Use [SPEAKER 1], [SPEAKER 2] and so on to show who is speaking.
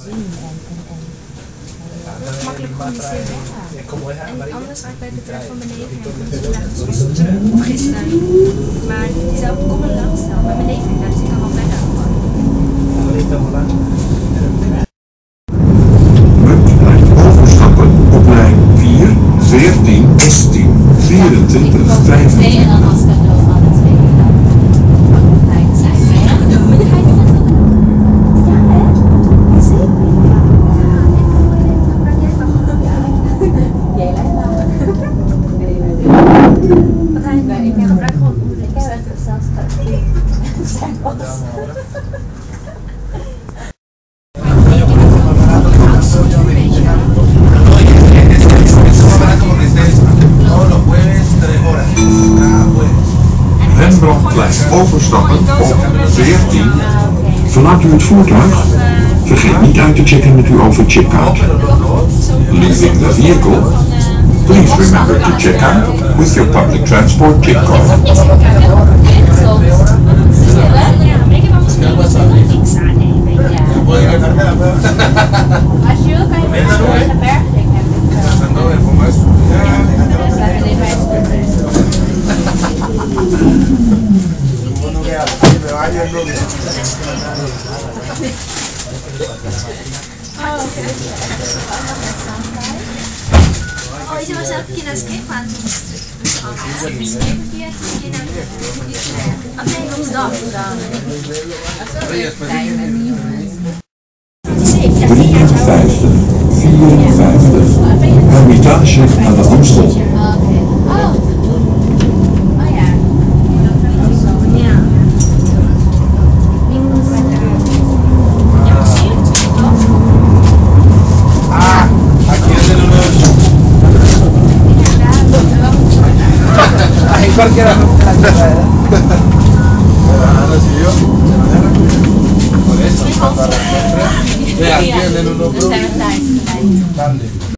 [SPEAKER 1] zien en makkelijk communiceren. Ja. En anders ga ik bij de tram van mijn neef of gisteren. Maar die zou komen langs dan. Maar mijn neef ging daar, dus ik kan wel verder.
[SPEAKER 2] Overstappen op lijn 4, 14, 16, 24, 25.
[SPEAKER 1] En dan als dat wel aan het tweede dan gelijk zijn. Ja, maar je gaat niet met dat. Ja, hè? Zeker. Jij lijkt wel. Wat hij ik gebruik gewoon ik heb het zelfs zijn pas.
[SPEAKER 2] Rembrandtplein overstappen op 14. Verlaat u het voertuig? Vergeet niet uit te checken met uw overcheckout. Leaving the vehicle? Please remember to check out with your public transport chip card.
[SPEAKER 1] Oh, je was elke keer naar skatepark. Nee, Amsterdam.
[SPEAKER 2] 53, 54. Hermitage aan de Amstel.
[SPEAKER 3] Cualquiera. Por eso, vea, tienen uno.